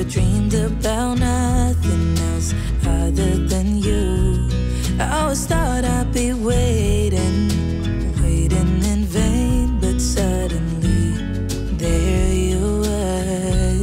dreamed about nothing else other than you. I always thought I'd be waiting in vain, but suddenly there you were.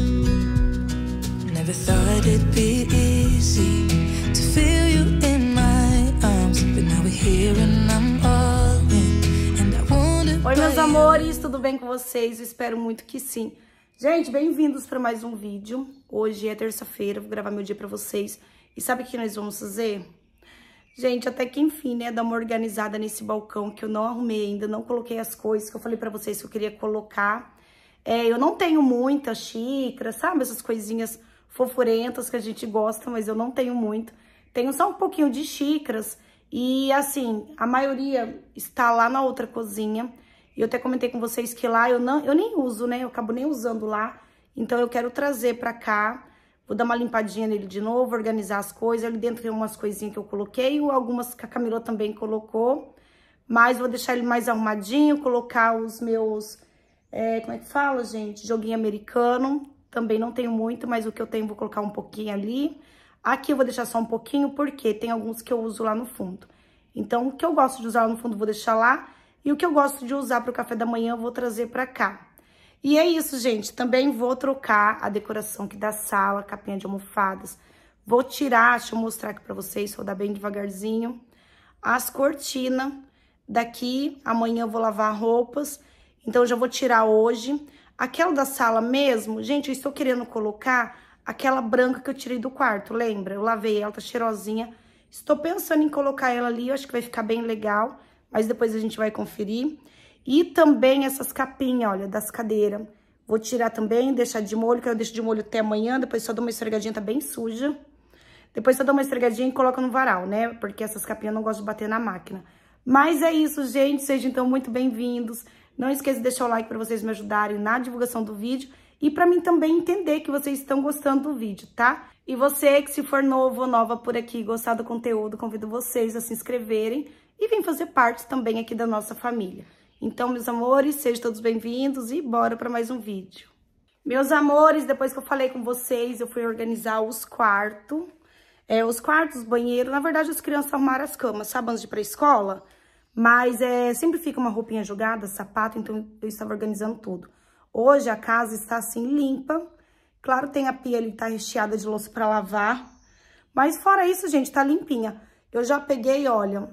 Never thought it'd be easy to feel you in my arms, but now we're here and I'm all in, and I wonder. Oi, meus amores, tudo bem com vocês? Eu espero muito que sim. Gente, bem-vindos para mais um vídeo. Hoje é terça-feira, vou gravar meu dia para vocês. E sabe o que nós vamos fazer? Gente, até que enfim, né, dar uma organizada nesse balcão que eu não arrumei ainda, não coloquei as coisas que eu falei pra vocês que eu queria colocar. Eu não tenho muita xícara, sabe? Essas coisinhas fofurentas que a gente gosta, mas eu não tenho muito. Tenho só um pouquinho de xícaras e, assim, a maioria está lá na outra cozinha. E eu até comentei com vocês que lá eu nem uso, né? Eu acabo nem usando lá. Então eu quero trazer pra cá. Vou dar uma limpadinha nele de novo, organizar as coisas. Ali dentro tem umas coisinhas que eu coloquei, algumas que a Camila também colocou. Mas vou deixar ele mais arrumadinho, colocar os meus... como é que fala, gente? Joguinho americano. Também não tenho muito, mas o que eu tenho vou colocar um pouquinho ali. Aqui eu vou deixar só um pouquinho, porque tem alguns que eu uso lá no fundo. Então, o que eu gosto de usar lá no fundo, vou deixar lá. E o que eu gosto de usar para o café da manhã, eu vou trazer pra cá. E é isso, gente. Também vou trocar a decoração aqui da sala, capinha de almofadas. Vou tirar, deixa eu mostrar aqui pra vocês, rodar bem devagarzinho. As cortinas daqui, amanhã eu vou lavar roupas. Então, eu já vou tirar hoje. Aquela da sala mesmo, gente, eu estou querendo colocar aquela branca que eu tirei do quarto, lembra? Eu lavei ela, tá cheirosinha. Estou pensando em colocar ela ali, eu acho que vai ficar bem legal. Mas depois a gente vai conferir. E também essas capinhas, olha, das cadeiras. Vou tirar também, deixar de molho, que eu deixo de molho até amanhã. Depois só dou uma esfregadinha, tá bem suja. Depois só dou uma esfregadinha e coloco no varal, né? Porque essas capinhas eu não gosto de bater na máquina. Mas é isso, gente. Sejam então muito bem-vindos. Não esqueça de deixar o like para vocês me ajudarem na divulgação do vídeo. E para mim também entender que vocês estão gostando do vídeo, tá? E você que se for novo ou nova por aqui e gostar do conteúdo, convido vocês a se inscreverem e vir fazer parte também aqui da nossa família. Então, meus amores, sejam todos bem-vindos e bora para mais um vídeo. Meus amores, depois que eu falei com vocês, eu fui organizar os quartos. Os quartos, os banheiros. Na verdade, as crianças arrumaram as camas, sabe, antes de ir pra escola. Mas sempre fica uma roupinha jogada, sapato, então eu estava organizando tudo. Hoje a casa está assim, limpa. Claro, tem a pia ali, tá recheada de louça para lavar. Mas fora isso, gente, tá limpinha. Eu já peguei, olha,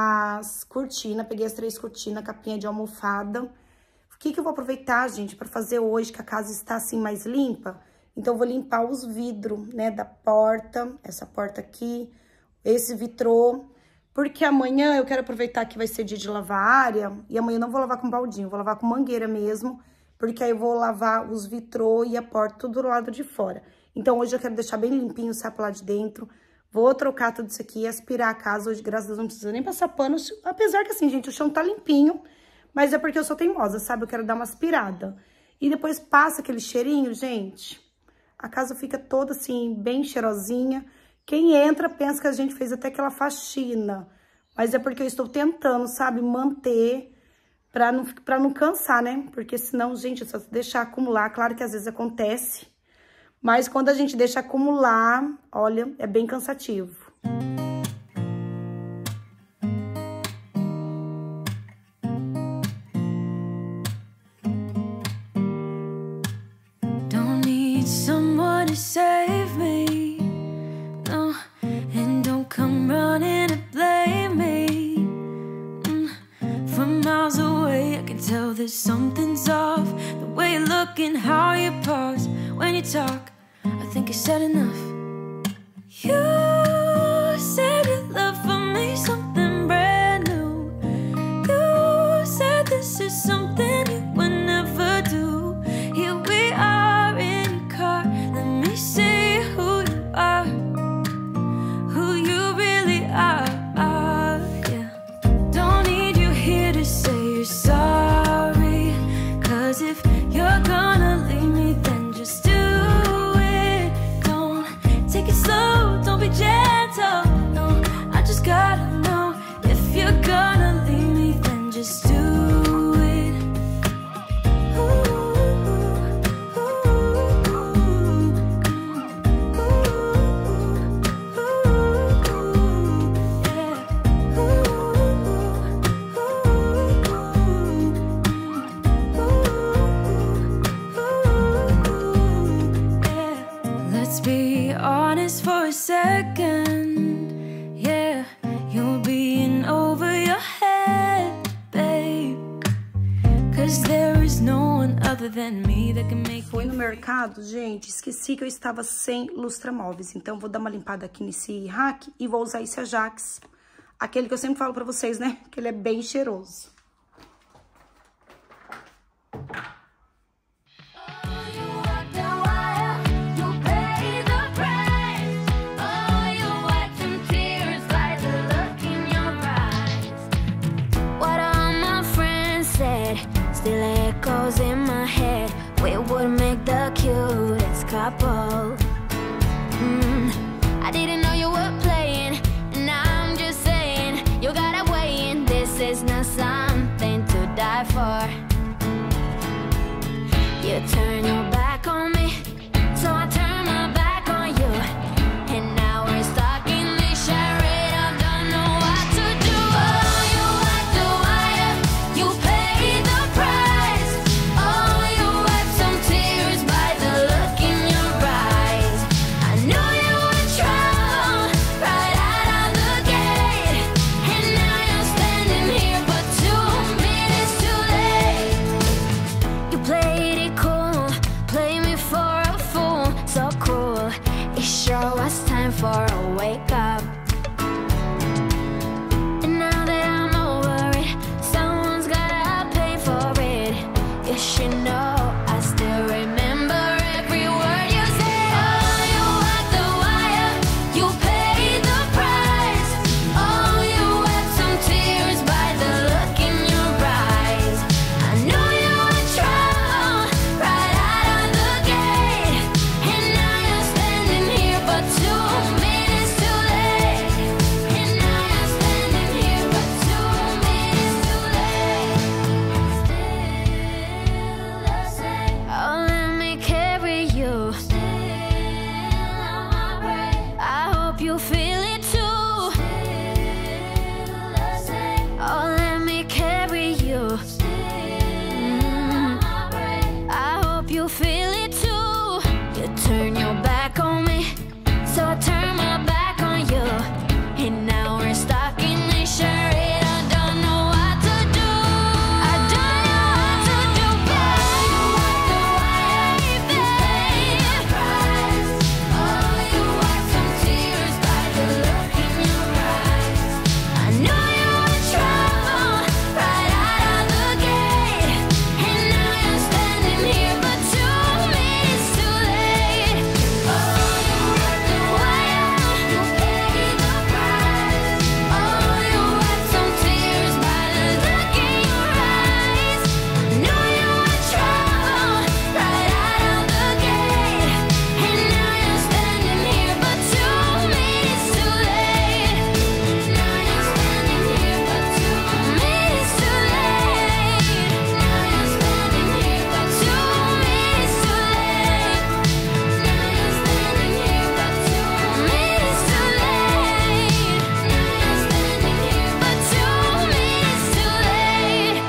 as cortinas, peguei as 3 cortinas, capinha de almofada. O que eu vou aproveitar, gente, para fazer hoje, que a casa está assim mais limpa? Então, eu vou limpar os vidros, né, da porta, essa porta aqui, esse vitrô. Porque amanhã eu quero aproveitar que vai ser dia de lavar a área. E amanhã eu não vou lavar com baldinho, vou lavar com mangueira mesmo. Porque aí eu vou lavar os vitrô e a porta tudo do lado de fora. Então, hoje eu quero deixar bem limpinho o sapo lá de dentro. Vou trocar tudo isso aqui, aspirar a casa. Hoje, graças a Deus, não precisa nem passar pano. Apesar que, assim, gente, o chão tá limpinho. Mas é porque eu sou teimosa, sabe? Eu quero dar uma aspirada. E depois passa aquele cheirinho, gente. A casa fica toda, assim, bem cheirosinha. Quem entra pensa que a gente fez até aquela faxina. Mas é porque eu estou tentando, sabe? Manter pra não cansar, né? Porque senão, gente, só deixar acumular. Claro que às vezes acontece. Mas quando a gente deixa acumular, olha, é bem cansativo. Don't need someone to save me, no, and don't come running to blame me. From miles away, I can tell that something's off. The way you look and how you pause when you talk, I think you said enough. You said your love for me something brand new. You said this is something you would never do. Here we are in your car. Let me see who you are, who you really are. Yeah. Don't need you here to say you're sorry, 'cause if you're gonna leave me, then just do it. Don't Let's be honest for a second. Yeah, you're being over your head, babe. Cause there is no one other than me that can make. Fui no mercado, gente, esqueci que eu estava sem lustramóveis. Então, vou dar uma limpada aqui nesse rack e vou usar esse Ajax. Aquele que eu sempre falo pra vocês, né? Que ele é bem cheiroso. Still echoes in my head. We would make the cutest couple. I didn't know you were playing, and I'm just saying, you gotta weigh in. This is not something to die for. You turn your back on me, so I turn my back on you. And now we're stuck in this charade. I don't know what to do. Oh, you like the wire, you pay the price. Oh, you wipe some tears by the look in your eyes. I knew you were trouble right out of the gate, and now you're standing here, but 2 minutes too late. You played it cool, play me for a fool, so cruel. It sure was time for a wake up. And now that I'm over it, someone's gotta pay for it. You should know I still remember every word you said. Oh, you walk the wire, you pay the price. Oh, you wept some tears by the look in your eyes. I knew you were trouble right out of the gate, and now you're standing here, but 2 minutes too late. And now you're standing here, but 2 minutes too late. Still the same. Oh, let me carry you. Still on my brain. I hope you feel it too. Still the same. Oh, let me carry you. Still on my brain. I hope you feel it too. You turn your back on me, so I turn my back on you. And now we're stuck in this charade. I don't know what to do. I don't know what to do, babe. You walk the wire, babe. Oh, you wipe some tears by the look in your eyes. I knew you were trouble right out of the gate, and now you're standing here, but 2 minutes too late. Oh, you walk the wire, you pay the price. Oh, you wipe some tears by the look in your eyes. I knew you were trouble right out of the gate, and now you're standing here, but 2 minutes too late. Now you're standing here, but 2 minutes too late. Now you're standing here, but 2 minutes too late. Now you're standing here, but 2 minutes too late. Now you're standing here, but 2 minutes too late.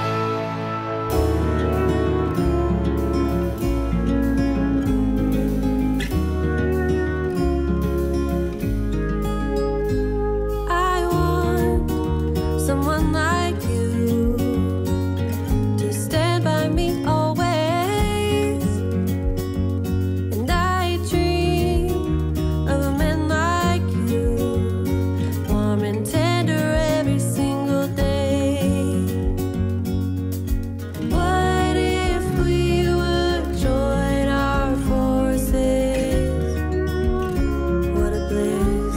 I want someone like you to stand by me always. And I dream of a man like you, warm and tender every single day. What if we would join our forces? What a bliss.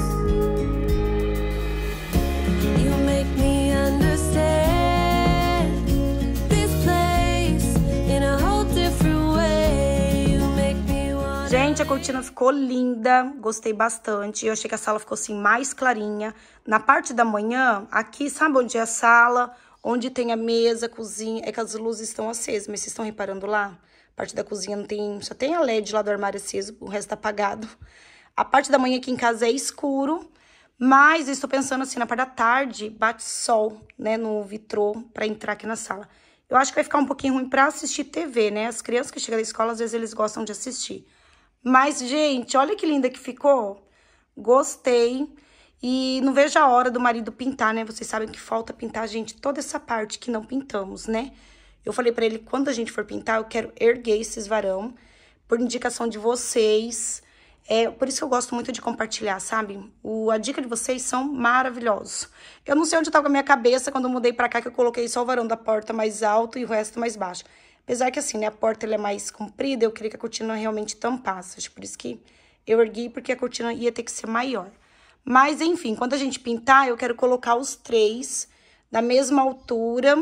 You make me understand this place in a whole different way. You make me want. Gente, a cortina ficou linda, gostei bastante. Eu achei que a sala ficou assim mais clarinha. Na parte da manhã, aqui, sabe onde é a sala? Onde tem a mesa, a cozinha, é que as luzes estão acesas, mas vocês estão reparando lá? A parte da cozinha não tem, só tem a LED lá do armário aceso, o resto tá apagado. A parte da manhã aqui em casa é escuro, mas eu estou pensando assim, na parte da tarde, bate sol, né, no vitrô pra entrar aqui na sala. Eu acho que vai ficar um pouquinho ruim pra assistir TV, né? As crianças que chegam da escola, às vezes eles gostam de assistir. Mas, gente, olha que linda que ficou. Gostei. E não vejo a hora do marido pintar, né? Vocês sabem que falta pintar, gente, toda essa parte que não pintamos, né? Eu falei pra ele, quando a gente for pintar, eu quero erguer esses varão, por indicação de vocês. Por isso que eu gosto muito de compartilhar, sabe? A dica de vocês são maravilhosos. Eu não sei onde tava a minha cabeça quando eu mudei pra cá, que eu coloquei só o varão da porta mais alto e o resto mais baixo. Apesar que assim, né, a porta ela é mais comprida, eu queria que a cortina realmente tampasse. Acho por isso que eu ergui, porque a cortina ia ter que ser maior. Mas, enfim, quando a gente pintar, eu quero colocar os 3 da mesma altura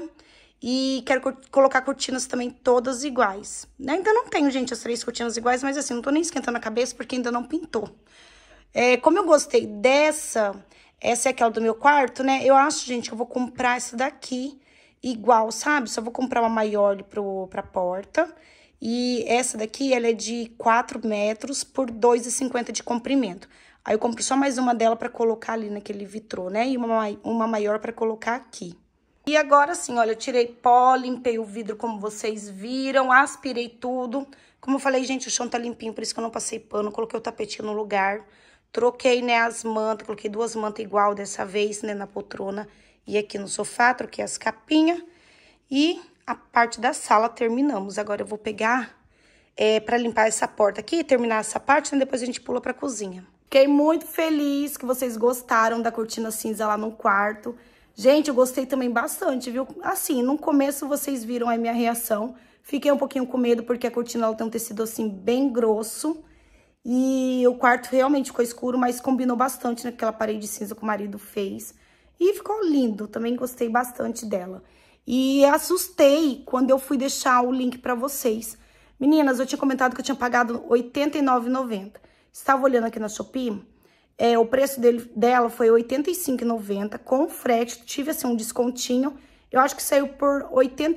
e quero colocar cortinas também todas iguais. Ainda não tenho, gente, as 3 cortinas iguais, mas assim, não tô nem esquentando a cabeça porque ainda não pintou. Como eu gostei essa é aquela do meu quarto, né? Eu acho, gente, que eu vou comprar essa daqui igual, sabe? Só vou comprar uma maior ali pra porta. E essa daqui, ela é de 4 metros por 2,50 de comprimento. Aí eu compro só mais uma dela pra colocar ali naquele vitrô, né? E uma maior pra colocar aqui. E agora sim, olha, eu tirei pó, limpei o vidro como vocês viram, aspirei tudo. Como eu falei, gente, o chão tá limpinho, por isso que eu não passei pano, coloquei o tapetinho no lugar. Troquei, né, as mantas, coloquei 2 mantas igual dessa vez, né, na poltrona e aqui no sofá, troquei as capinhas. E a parte da sala terminamos. Agora eu vou pegar pra limpar essa porta aqui, terminar essa parte, né, depois a gente pula pra cozinha. Fiquei muito feliz que vocês gostaram da cortina cinza lá no quarto. Gente, eu gostei também bastante, viu? Assim, no começo vocês viram a minha reação. Fiquei um pouquinho com medo porque a cortina ela tem um tecido assim bem grosso. E o quarto realmente ficou escuro, mas combinou bastante naquela parede cinza que o marido fez. E ficou lindo, também gostei bastante dela. E assustei quando eu fui deixar o link pra vocês. Meninas, eu tinha comentado que eu tinha pagado R$ 89,90. Estava olhando aqui na Shopee, o preço dela foi R$ 85,90, com frete, tive assim um descontinho, eu acho que saiu por R$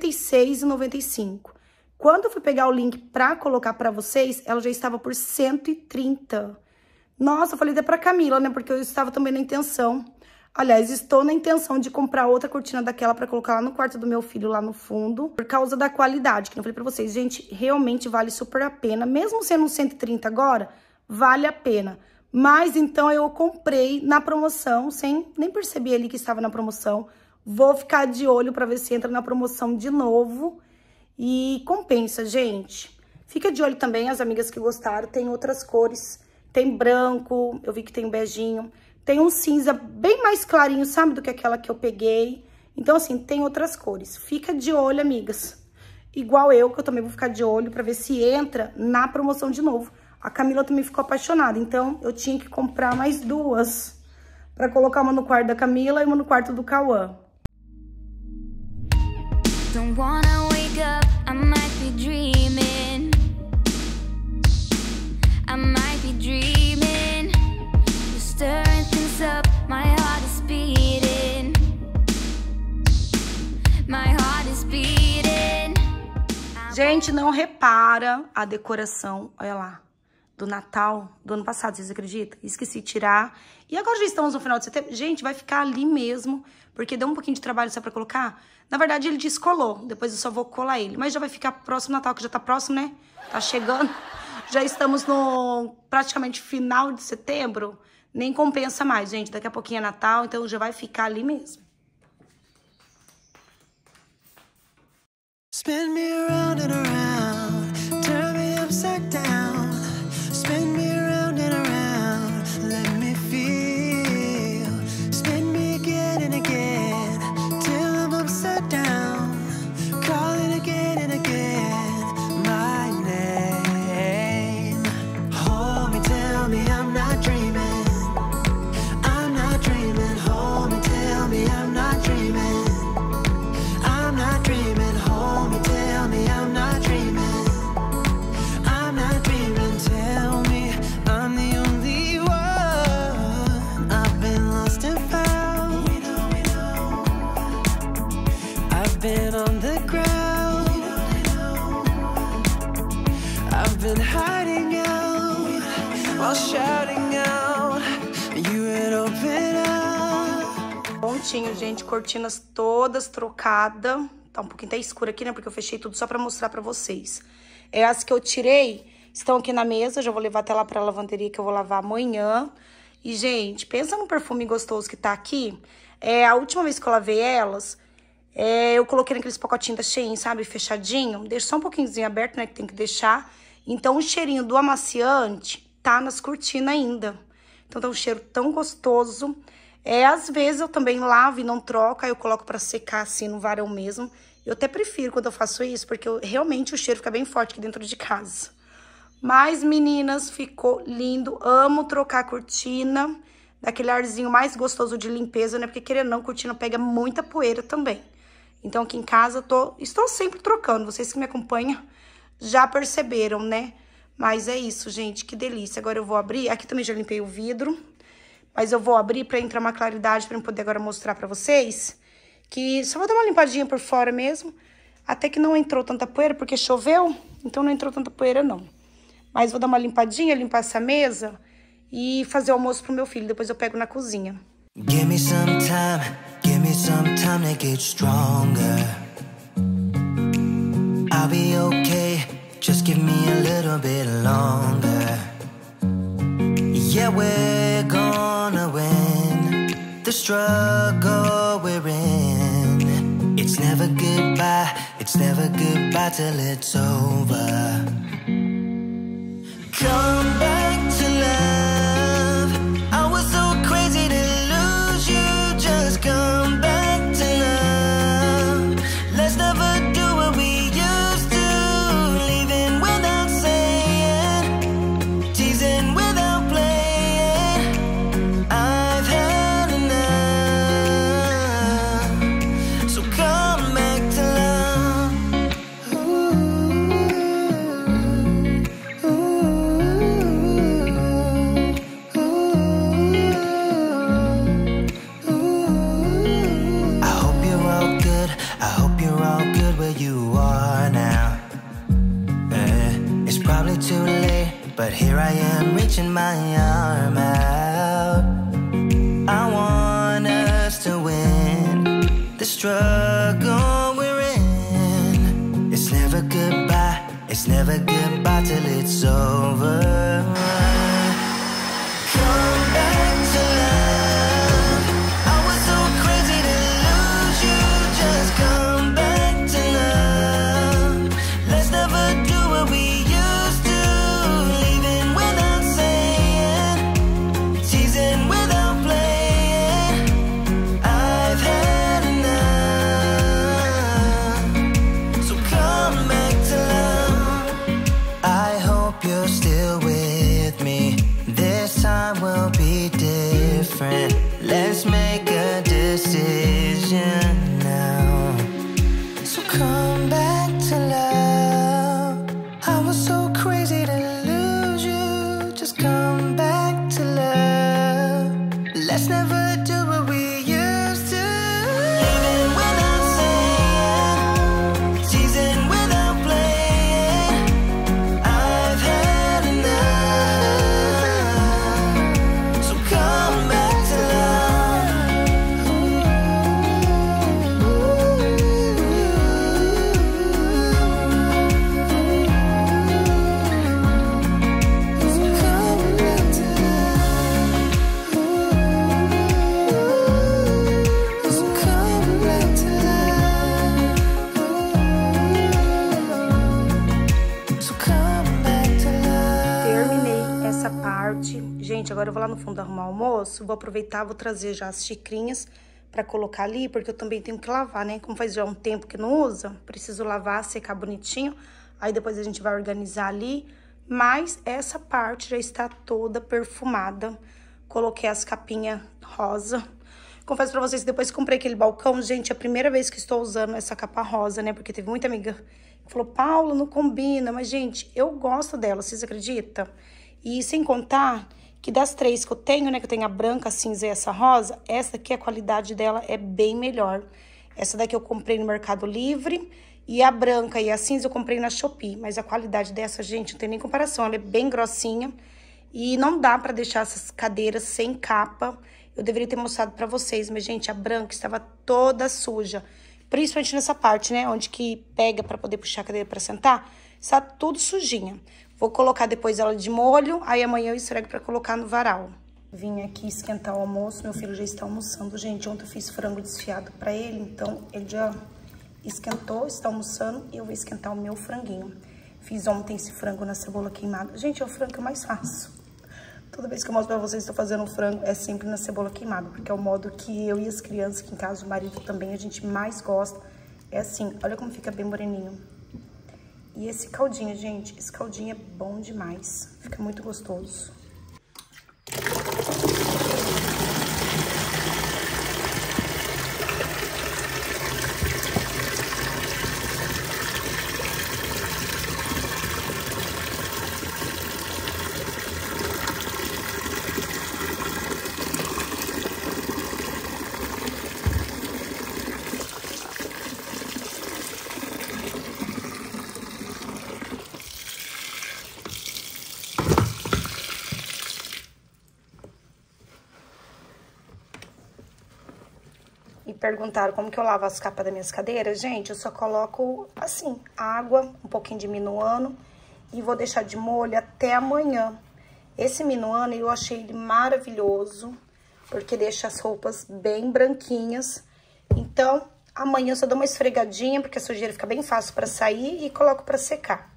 86,95. Quando eu fui pegar o link pra colocar pra vocês, ela já estava por 130. Nossa, eu falei até pra Camila, né, porque eu estava também na intenção, aliás, estou na intenção de comprar outra cortina daquela pra colocar lá no quarto do meu filho, lá no fundo, por causa da qualidade, que eu falei pra vocês, gente, realmente vale super a pena, mesmo sendo 130 agora, vale a pena. Mas, então, eu comprei na promoção, sem nem perceber ali que estava na promoção. Vou ficar de olho para ver se entra na promoção de novo. E compensa, gente. Fica de olho também, as amigas que gostaram. Tem outras cores. Tem branco, eu vi que tem beijinho. Tem um cinza bem mais clarinho, sabe, do que aquela que eu peguei. Então, assim, tem outras cores. Fica de olho, amigas. Igual eu, que eu também vou ficar de olho para ver se entra na promoção de novo. A Camila também ficou apaixonada, então eu tinha que comprar mais 2 para colocar uma no quarto da Camila e uma no quarto do Cauã. Don't wanna wake up, I might be dreaming. I might be dreaming. You're stirring things up, my heart is beating. My heart is beating. Gente, não repara a decoração, olha lá. Do Natal, do ano passado, vocês acreditam? Esqueci de tirar. E agora já estamos no final de setembro. Gente, vai ficar ali mesmo, porque deu um pouquinho de trabalho só pra colocar. Na verdade, ele descolou. Depois eu só vou colar ele. Mas já vai ficar próximo Natal, que já tá próximo, né? Tá chegando. Já estamos no praticamente final de setembro. Nem compensa mais, gente. Daqui a pouquinho é Natal, então já vai ficar ali mesmo. Spin me around and around, turn me upside down. Spin me around and around, let me feel. Spin me again and again, till I'm upside down. Calling again and again, my name. Hold me, tell me I'm not dreaming. I'm not dreaming. Hold me, tell me I'm not dreaming. I'm not dreaming. Hold me, tell me I'm not dreaming. I'm not dreaming. Tell me I'm the only one. I've been lost and found. I've been on the ground. I've been hiding out while shouting out. You would open up. Prontinho, gente, cortinas todas trocadas. Tá um pouquinho até escuro aqui, né? Porque eu fechei tudo só pra mostrar pra vocês. As que eu tirei estão aqui na mesa, já vou levar até lá pra lavanderia que eu vou lavar amanhã. E, gente, pensa no perfume gostoso que tá aqui. A última vez que eu lavei elas, eu coloquei naqueles pacotinhos da Shein, sabe, fechadinho. Deixa só um pouquinhozinho aberto, né, que tem que deixar. Então, o cheirinho do amaciante tá nas cortinas ainda. Então, tá um cheiro tão gostoso. Às vezes, eu também lavo e não troco, aí eu coloco pra secar, assim, no varão mesmo. Eu até prefiro quando eu faço isso, porque realmente o cheiro fica bem forte aqui dentro de casa. Mas, meninas, ficou lindo. Amo trocar a cortina, daquele arzinho mais gostoso de limpeza, né? Porque, querendo ou não, a cortina pega muita poeira também. Então, aqui em casa, estou sempre trocando. Vocês que me acompanham já perceberam, né? Mas é isso, gente, que delícia. Agora eu vou abrir. Aqui também já limpei o vidro. Mas eu vou abrir pra entrar uma claridade, pra eu poder agora mostrar pra vocês. Que só vou dar uma limpadinha por fora mesmo. Até que não entrou tanta poeira, porque choveu. Então, não entrou tanta poeira, não. Mas vou dar uma limpadinha, limpar essa mesa e fazer o almoço pro meu filho. Depois eu pego na cozinha. Give me some time to get stronger. I'll be okay, just give me a little bit longer. Yeah, we're gonna win the struggle we're in. It's never goodbye till it's over. Come back to love. I was so crazy to lose you. Just come back to love. Let's never do what we used to. Leaving without saying, teasing without playing. I've had enough. So come back to love. Too late, but here I am reaching my arm out. I want us to win the struggle we're in. It's never goodbye till it's over. Come back to love. I was so crazy to lose you. Just come back to love. Let's never do what we used to. Let's make a decision now. So come back to love. I was so crazy to lose you. Just come back to love. Let's never do what we used to. Living without saying, teasing without playing. I've had enough. So come back. Gente, agora eu vou lá no fundo arrumar o almoço. Vou aproveitar, vou trazer já as xicrinhas pra colocar ali, porque eu também tenho que lavar, né? Como faz já um tempo que não usa, preciso lavar, secar bonitinho. Aí depois a gente vai organizar ali. Mas essa parte já está toda perfumada. Coloquei as capinhas rosa. Confesso pra vocês que depois que comprei aquele balcão, gente, é a primeira vez que estou usando essa capa rosa, né? Porque teve muita amiga que falou, Paula, não combina. Mas, gente, eu gosto dela, vocês acreditam? E sem contar que das três que eu tenho, né, que eu tenho a branca, a cinza e essa rosa, essa aqui, a qualidade dela é bem melhor. Essa daqui eu comprei no Mercado Livre e a branca e a cinza eu comprei na Shopee. Mas a qualidade dessa, gente, não tem nem comparação, ela é bem grossinha e não dá pra deixar essas cadeiras sem capa. Eu deveria ter mostrado pra vocês, mas, gente, a branca estava toda suja. Principalmente nessa parte, né, onde que pega pra poder puxar a cadeira pra sentar, está tudo sujinha. Vou colocar depois ela de molho, aí amanhã eu esfrego pra colocar no varal. Vim aqui esquentar o almoço, meu filho já está almoçando. Gente, ontem eu fiz frango desfiado pra ele, então ele já esquentou, está almoçando e eu vou esquentar o meu franguinho. Fiz ontem esse frango na cebola queimada. Gente, é o frango que eu mais faço. Toda vez que eu mostro pra vocês que estou fazendo frango, é sempre na cebola queimada, porque é o modo que eu e as crianças, que em casa o marido também, a gente mais gosta. É assim, olha como fica bem moreninho. E esse caldinho, gente, esse caldinho é bom demais. Fica muito gostoso. E perguntaram como que eu lavo as capas das minhas cadeiras. Gente, eu só coloco assim, água, um pouquinho de minuano e vou deixar de molho até amanhã. Esse minuano eu achei ele maravilhoso, porque deixa as roupas bem branquinhas. Então, amanhã eu só dou uma esfregadinha, porque a sujeira fica bem fácil pra sair e coloco pra secar.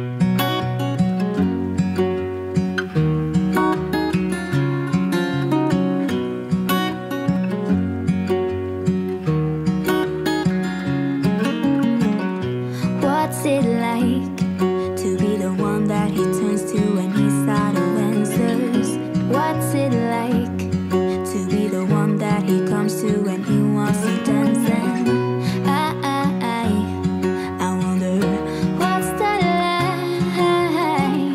What's it like to be the one that he turns to when he's out of answers? What's it like to be the one that he comes to when he wants to dance? And I wonder what's that like?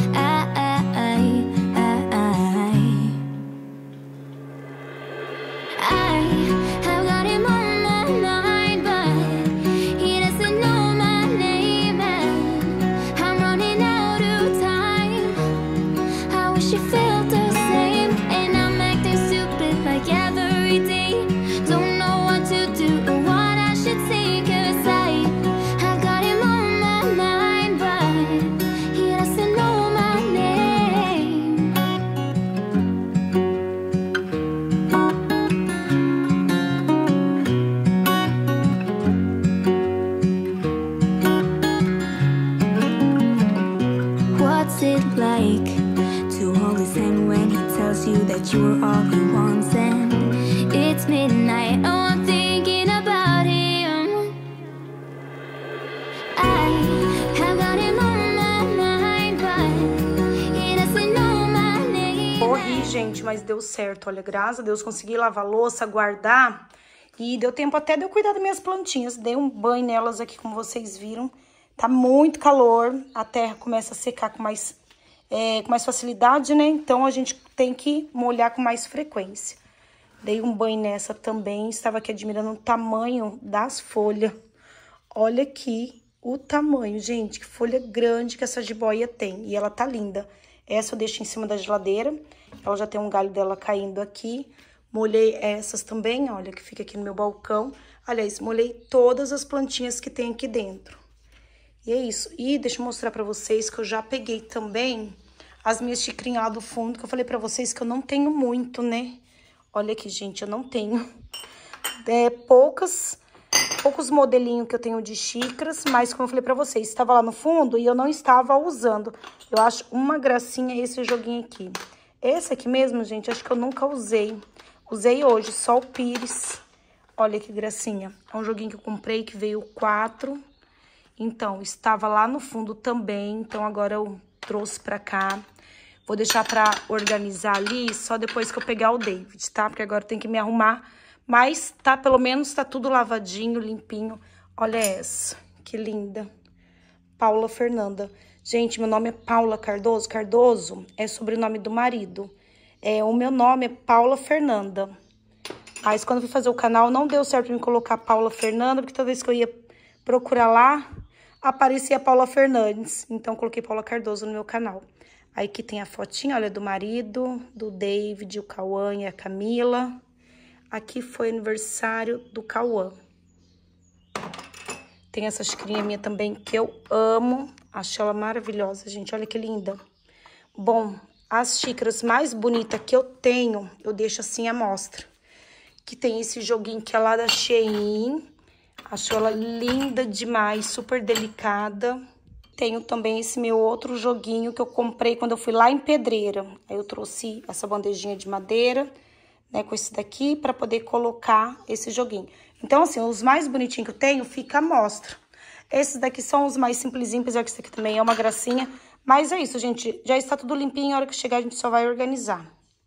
I've got him on my mind, but he doesn't know my name, and I'm running out of time. I wish he felt the same, and I'm acting stupid like every day. Don't know what to do or what I should say, 'cause I've got him on my mind, but he doesn't know my name. What's it like to hold his hand when he tells you that you're all he wants? And it's midnight, oh, I'm thinking about him. I've got him on my mind, but he doesn't know my name. Corri, gente, mas deu certo. Olha, graças a Deus, consegui lavar a louça, guardar. E deu tempo até de eu cuidar das minhas plantinhas. Dei um banho nelas aqui, como vocês viram. Tá muito calor, a terra começa a secar com mais facilidade, né? Então, a gente tem que molhar com mais frequência. Dei um banho nessa também, estava aqui admirando o tamanho das folhas. Olha aqui o tamanho, gente, que folha grande que essa jiboia tem. E ela tá linda. Essa eu deixo em cima da geladeira, ela já tem um galho dela caindo aqui. Molhei essas também, olha, que fica aqui no meu balcão. Aliás, molhei todas as plantinhas que tem aqui dentro. E é isso. E deixa eu mostrar pra vocês que eu já peguei também as minhas xicrinhas lá do fundo, que eu falei pra vocês que eu não tenho muito, né? Olha aqui, gente, eu não tenho. Poucos modelinhos que eu tenho de xícaras, mas como eu falei pra vocês, estava lá no fundo e eu não estava usando. Eu acho uma gracinha esse joguinho aqui. Esse aqui mesmo, gente, acho que eu nunca usei. Usei hoje, só o pires. Olha que gracinha. É um joguinho que eu comprei, que veio 4. Então, estava lá no fundo também, então agora eu trouxe pra cá. Vou deixar pra organizar ali só depois que eu pegar o David, tá? Porque agora tem que me arrumar. Mas tá, pelo menos tá tudo lavadinho, limpinho. Olha essa, que linda. Paula Fernanda. Gente, meu nome é Paula Cardoso. Cardoso é sobrenome do marido. O meu nome é Paula Fernanda. Mas quando eu fui fazer o canal, não deu certo pra me colocar Paula Fernanda, porque toda vez que eu ia procurar lá, aparecia Paula Fernandes. Então, coloquei Paula Cardoso no meu canal. Aí aqui tem a fotinha, olha, do marido, do David, o Cauã e a Camila. Aqui foi aniversário do Cauã. Tem essa xicrinha minha também que eu amo. Achei ela maravilhosa, gente. Olha que linda. Bom, as xícaras mais bonitas que eu tenho, eu deixo assim à mostra. Que tem esse joguinho que é lá da Shein. Acho ela linda demais, super delicada. Tenho também esse meu outro joguinho que eu comprei quando eu fui lá em Pedreira. Aí eu trouxe essa bandejinha de madeira, né, com esse daqui, pra poder colocar esse joguinho. Então, assim, os mais bonitinhos que eu tenho, fica à mostra. Esses daqui são os mais simplesinhos, apesar que esse aqui também é uma gracinha. Mas é isso, gente. Já está tudo limpinho, a hora que chegar a gente só vai organizar.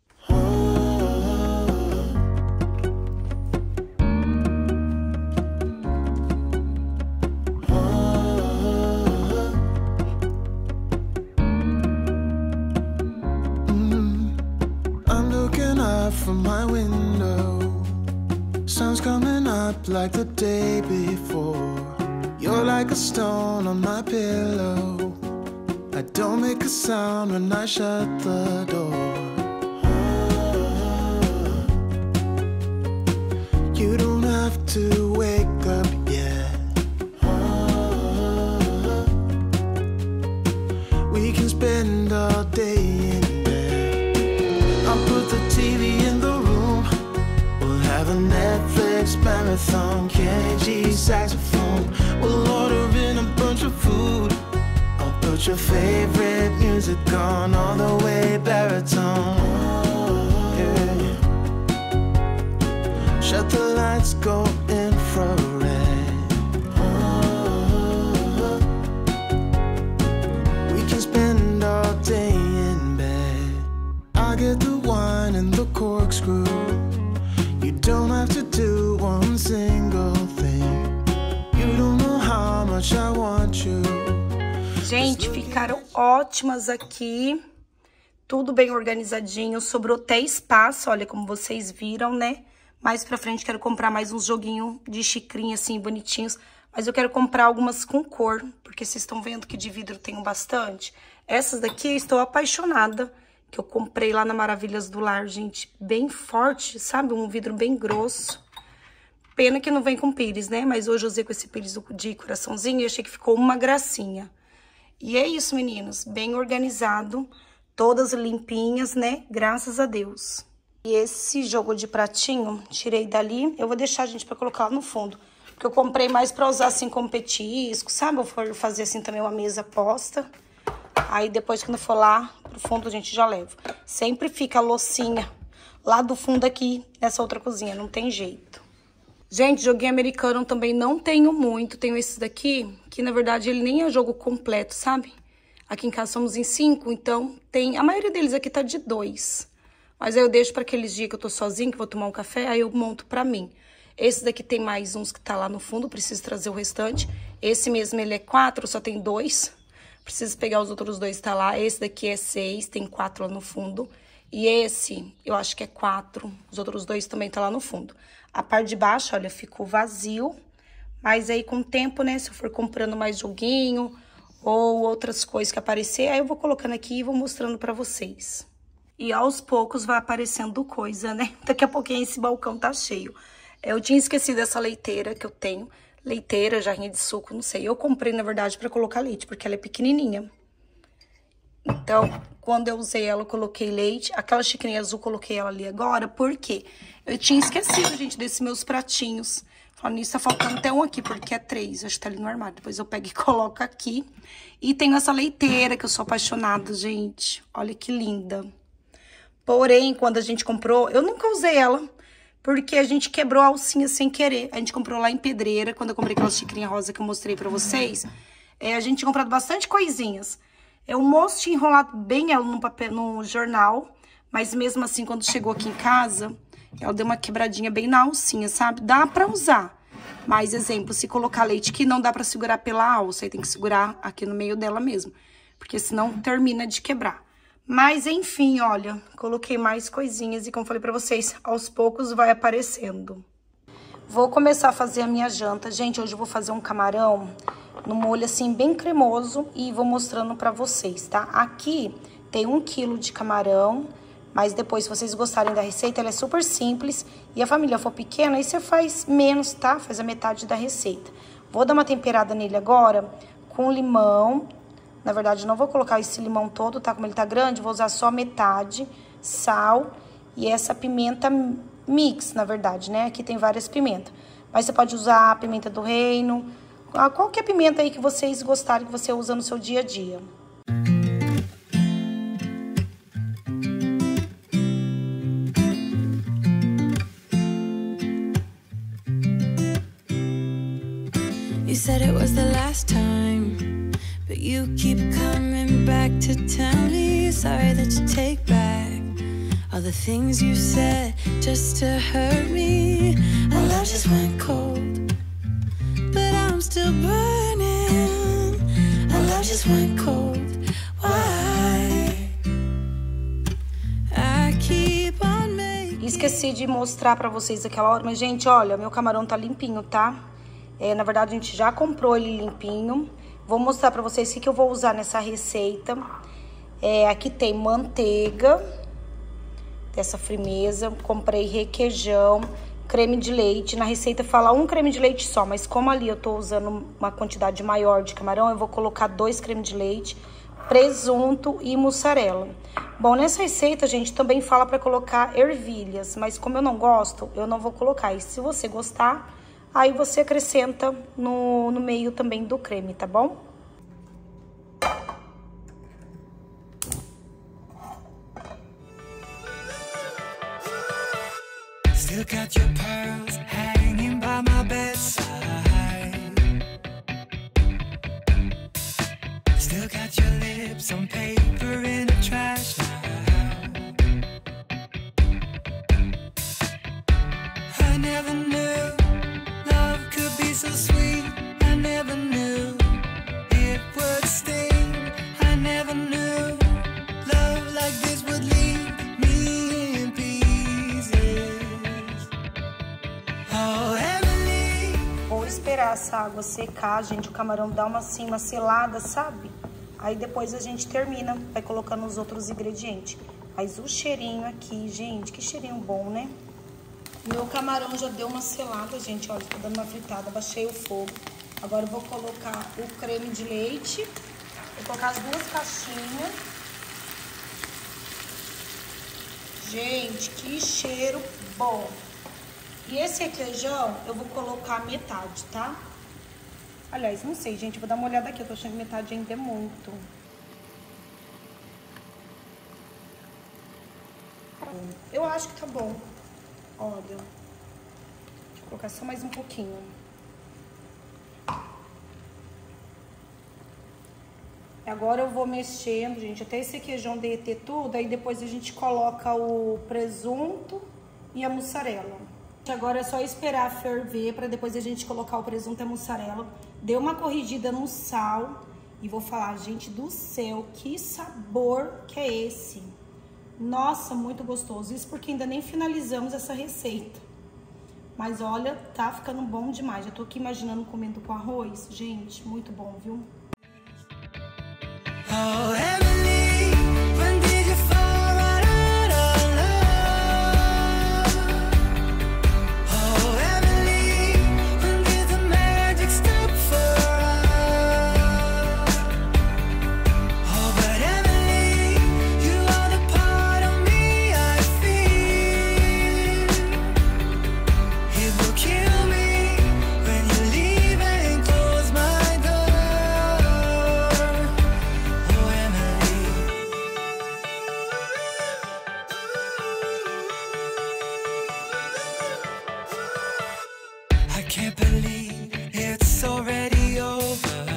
From my window, sun's coming up like the day before. You're like a stone on my pillow. I don't make a sound when I shut the door. You don't have to wake up yet. We can spend all day in bed. I'll put the TV in the room. We'll have a Netflix marathon. Kenny G saxophone. We'll order in a bunch of food. I'll put your favorite music on all the way baritone. Yeah. Shut the lights, go infrared. We can spend all day in bed. I get the wine and the corkscrew. You don't have to do one single thing. You don't know how much I want you. Gente, ficaram ótimas aqui. Tudo bem organizadinho. Sobrou até espaço, olha como vocês viram, né? Mais pra frente quero comprar mais uns joguinhos de xicrinha assim, bonitinhos. Mas eu quero comprar algumas com cor, porque vocês estão vendo que de vidro eu tenho bastante. Essas daqui eu estou apaixonada, que eu comprei lá na Maravilhas do Lar, gente. Bem forte, sabe? Um vidro bem grosso. Pena que não vem com pires, né? Mas hoje eu usei com esse pires de coraçãozinho e achei que ficou uma gracinha. E é isso, meninas. Bem organizado. Todas limpinhas, né? Graças a Deus. E esse jogo de pratinho, tirei dali. Eu vou deixar, gente, pra colocar lá no fundo. Porque eu comprei mais pra usar, assim, como petisco, sabe? Eu for fazer, assim, também uma mesa posta. Aí, depois, quando for lá pro fundo, a gente já leva. Sempre fica a loucinha lá do fundo aqui, nessa outra cozinha. Não tem jeito. Gente, joguinho americano também não tenho muito. Tenho esse daqui, que, na verdade, ele nem é jogo completo, sabe? Aqui em casa somos em 5, então tem... A maioria deles aqui tá de 2. Mas aí eu deixo para aqueles dias que eu tô sozinha, que vou tomar um café, aí eu monto pra mim. Esse daqui tem mais uns que tá lá no fundo, preciso trazer o restante. Esse mesmo, ele é 4, só tem 2. Preciso pegar os outros 2 que tá lá. Esse daqui é 6, tem 4 lá no fundo. E esse, eu acho que é 4. Os outros 2 também tá lá no fundo. A parte de baixo, olha, ficou vazio. Mas aí com o tempo, né, se eu for comprando mais joguinho ou outras coisas que aparecer, aí eu vou colocando aqui e vou mostrando pra vocês. E aos poucos vai aparecendo coisa, né? Daqui a pouquinho esse balcão tá cheio. Eu tinha esquecido essa leiteira que eu tenho. Leiteira, jarrinha de suco, não sei. Eu comprei, na verdade, pra colocar leite, porque ela é pequenininha. Então, quando eu usei ela, eu coloquei leite. Aquela xicrinha azul, coloquei ela ali agora. Por quê? Eu tinha esquecido, gente, desses meus pratinhos. Falando nisso, tá faltando até um aqui, porque é 3. Acho que tá ali no armário. Depois eu pego e coloco aqui. E tenho essa leiteira, que eu sou apaixonada, gente. Olha que linda. Porém, quando a gente comprou, eu nunca usei ela, porque a gente quebrou a alcinha sem querer. A gente comprou lá em Pedreira, quando eu comprei aquela xicrinha rosa que eu mostrei pra vocês. A gente tinha comprado bastante coisinhas. O moço tinha enrolado bem ela no papel, no jornal, mas mesmo assim, quando chegou aqui em casa, ela deu uma quebradinha bem na alcinha, sabe? Dá pra usar. Mas, exemplo, se colocar leite que não dá pra segurar pela alça, aí tem que segurar aqui no meio dela mesmo, porque senão termina de quebrar. Mas, enfim, olha, coloquei mais coisinhas e, como falei pra vocês, aos poucos vai aparecendo. Vou começar a fazer a minha janta. Gente, hoje eu vou fazer um camarão no molho, assim, bem cremoso e vou mostrando pra vocês, tá? Aqui tem 1 quilo de camarão, mas depois, se vocês gostarem da receita, ela é super simples e a família for pequena, aí você faz menos, tá? Faz a metade da receita. Vou dar uma temperada nele agora com limão, Na verdade, não vou colocar esse limão todo, tá? Como ele tá grande, vou usar só metade, sal e essa pimenta mix, na verdade, né? Aqui tem várias pimentas. Mas você pode usar a pimenta do reino, qualquer pimenta aí que vocês gostarem, que você usa no seu dia a dia. You said it was the last time, but you keep coming back to tell me sorry that you take back all the things you said just to hurt me. Our love just went cold, but I'm still burning. Our love just went cold. Why? I keep on making. Esqueci de mostrar pra vocês aquela hora, mas gente, olha, meu camarão tá limpinho, tá? Na verdade, a gente já comprou ele limpinho. Vou mostrar pra vocês o que eu vou usar nessa receita. Aqui tem manteiga, dessa firmeza. Comprei requeijão, creme de leite. Na receita fala um creme de leite só, mas como ali eu tô usando uma quantidade maior de camarão, eu vou colocar 2 cremes de leite, presunto e mussarela. Bom, nessa receita, gente, também fala pra colocar ervilhas, mas como eu não gosto, eu não vou colocar. E se você gostar, aí você acrescenta no meio também do creme, tá bom? Still got your pearls hanging by my bedside. Still got your lips on paper in a trash now. I never knew love could be so sweet. I never knew it would sting. I never knew love like this would leave me in pieces. Oh, Emily. Vou esperar essa água secar, gente, o camarão dá uma selada, sabe? Aí depois a gente termina, vai colocando os outros ingredientes. Mas o cheirinho aqui, gente, que cheirinho bom, né? Meu camarão já deu uma selada, gente, olha, tô dando uma fritada, baixei o fogo. Agora eu vou colocar o creme de leite, vou colocar as 2 caixinhas. Gente, que cheiro bom! E esse requeijão eu vou colocar metade, tá? Aliás, não sei, gente, vou dar uma olhada aqui, eu tô achando que metade ainda é muito. Eu acho que tá bom. Olha, deixa eu colocar só mais um pouquinho. Agora eu vou mexendo, gente, até esse requeijão derreter tudo, aí depois a gente coloca o presunto e a mussarela. Agora é só esperar ferver para depois a gente colocar o presunto e a mussarela. Deu uma corrigida no sal e vou falar, gente do céu, que sabor que é esse? Nossa, muito gostoso. Isso porque ainda nem finalizamos essa receita. Mas olha, tá ficando bom demais. Já tô aqui imaginando comendo com arroz. Gente, muito bom, viu? Oh, Emily, when did you fall right out of love? Oh, Emily, when did the magic stop for us? Oh, but Emily, you are the part of me I feel. It will kill me when you leave and close my door. Oh, Emily. I can't believe it's already over.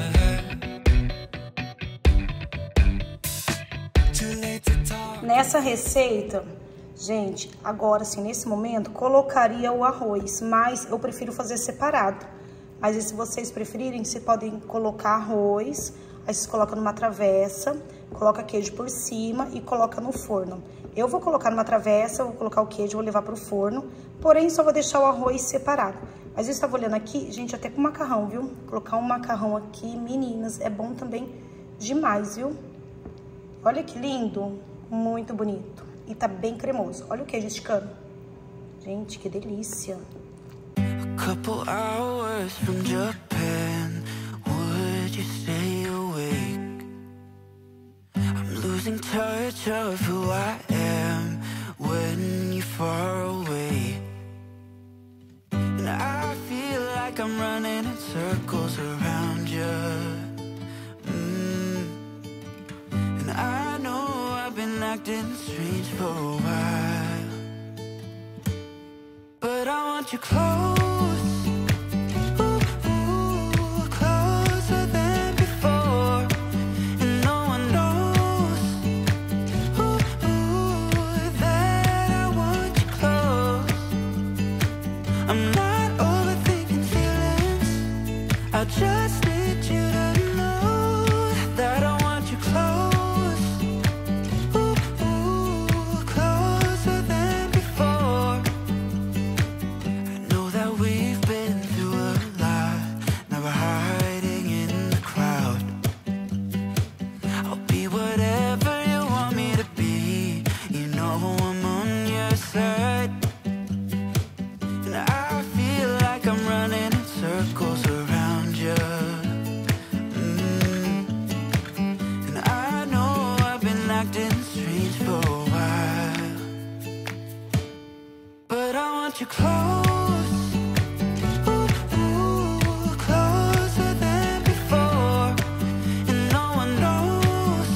Too late to talk. Nessa receita, gente, agora assim, nesse momento, colocaria o arroz, mas eu prefiro fazer separado. Mas se vocês preferirem, vocês podem colocar arroz, aí vocês colocam numa travessa, coloca queijo por cima e coloca no forno. Eu vou colocar numa travessa, vou colocar o queijo, vou levar pro forno, porém só vou deixar o arroz separado. Mas eu estava olhando aqui, gente, até com macarrão, viu? Colocar um macarrão aqui, meninas, é bom também demais, viu? Olha que lindo, muito bonito. E tá bem cremoso. Olha o queijo esticando. Gente, que delícia. A couple hours from Japan, would you stay awake? losing touch of who I am when you're far away. And I feel like I'm running in circles around you. And I know I've been acting strange for a while, but I want you close. I just need you to know that I want you close, closer than before. I know that we've been through a lot, now we're hiding in the crowd. I'll be whatever you want me to be, you know I'm on your side. And I feel like I'm running in circles around you. And I know I've been acting strange for a while, but I want you close, closer than before. And no one knows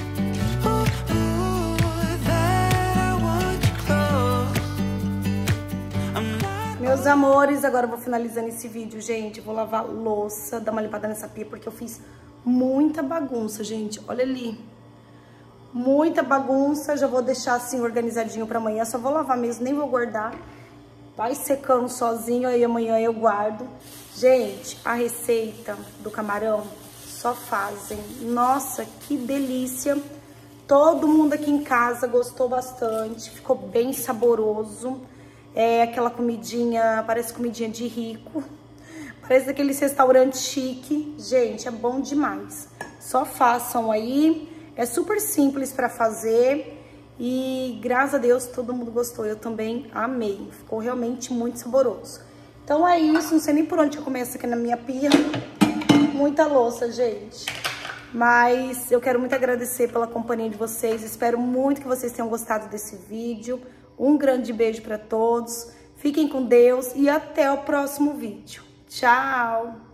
that I want you close. I'm not. Meus amores, agora eu vou finalizando esse vídeo, gente. Vou lavar louça, dar uma limpada nessa pia, porque eu fiz muita bagunça, gente. Olha ali. Muita bagunça. Já vou deixar assim organizadinho pra amanhã. Só vou lavar mesmo, nem vou guardar. Vai secando sozinho, aí amanhã eu guardo. Gente, a receita do camarão só fazem. Nossa, que delícia. Todo mundo aqui em casa gostou bastante. Ficou bem saboroso. É aquela comidinha, parece comidinha de rico. Parece daqueles restaurantes chique. Gente, é bom demais. Só façam aí. É super simples pra fazer. E graças a Deus todo mundo gostou. Eu também amei. Ficou realmente muito saboroso. Então é isso. Não sei nem por onde eu começo aqui na minha pia. Muita louça, gente. Mas eu quero muito agradecer pela companhia de vocês. Espero muito que vocês tenham gostado desse vídeo. Um grande beijo para todos. Fiquem com Deus e até o próximo vídeo. Tchau!